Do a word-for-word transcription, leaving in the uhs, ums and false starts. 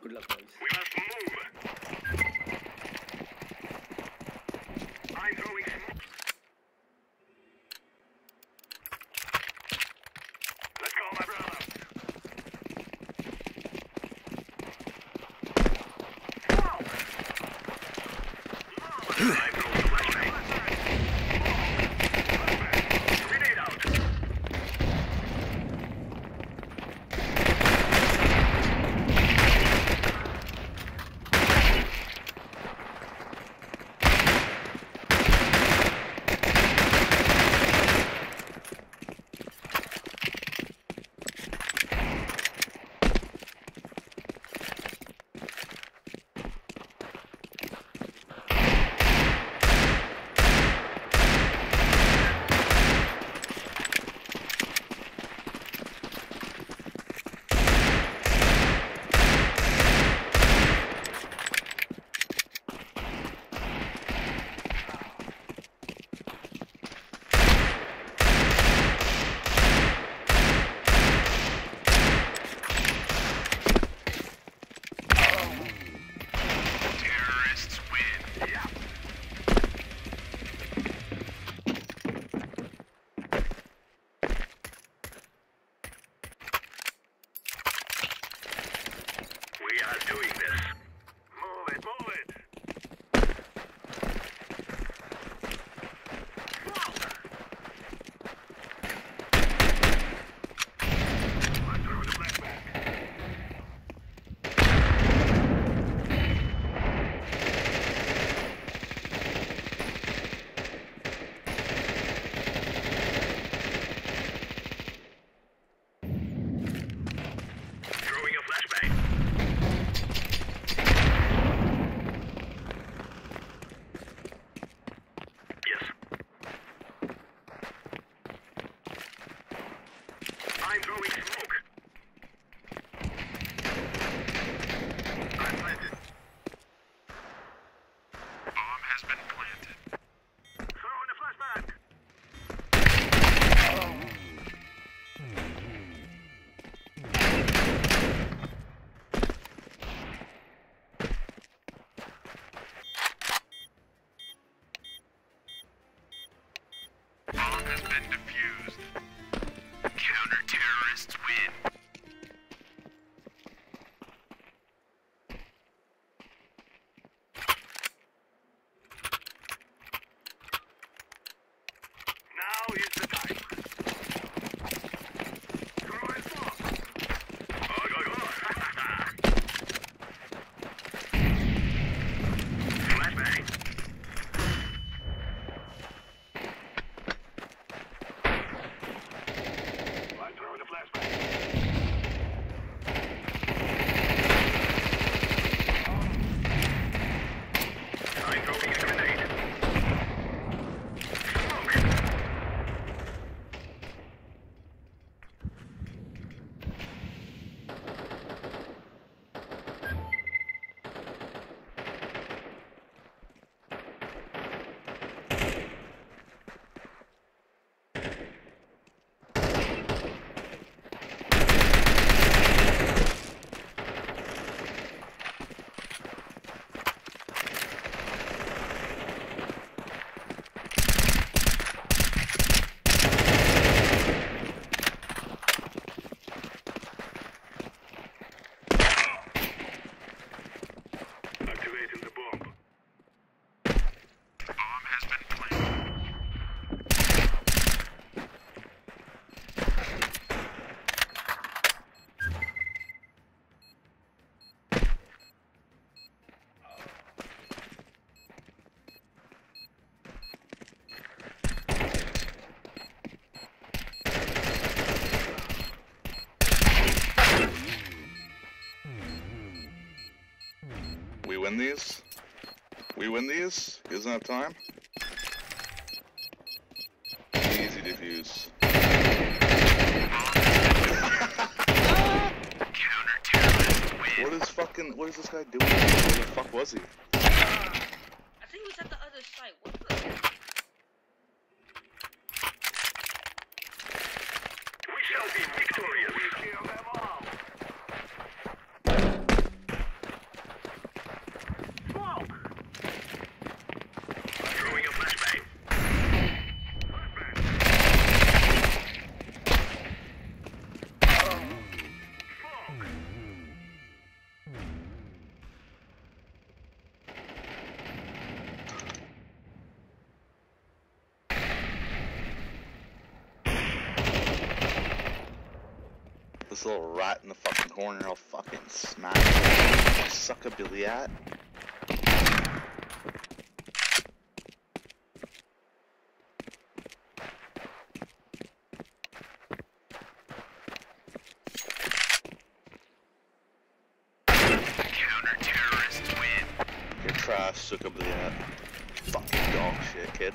Good luck, boys. We must move. I'm throwing smoke. Let's go, my brother. Whoa! I'm throwing a flashbang. Grenade out. Doing this. Move it, move it. Whoa. I'm throwing the flashback. Throwing a flashbang. I'm throwing smoke. I'm planted. Bomb has been planted. Throwing a flashback. Bomb has been defused. Counter-terrorists win. Now is the time. Throw it off. Oh, go, go. Flashbang. I'm throwing a grenade. Smoke. Activating the bomb. Bomb has been planted. We win these? We win these? He doesn't have time? Easy defuse. Counter-terrorists win. What is fucking, what is this guy doing? Where the fuck was he? I think he was at the other side. What the? We shall be victorious. We kill them all. This little rat in the fucking corner, I'll fucking smash him. Suck a billy at. Counter-terrorists win. You're trash, suck a billy at. Fucking dog shit, kid.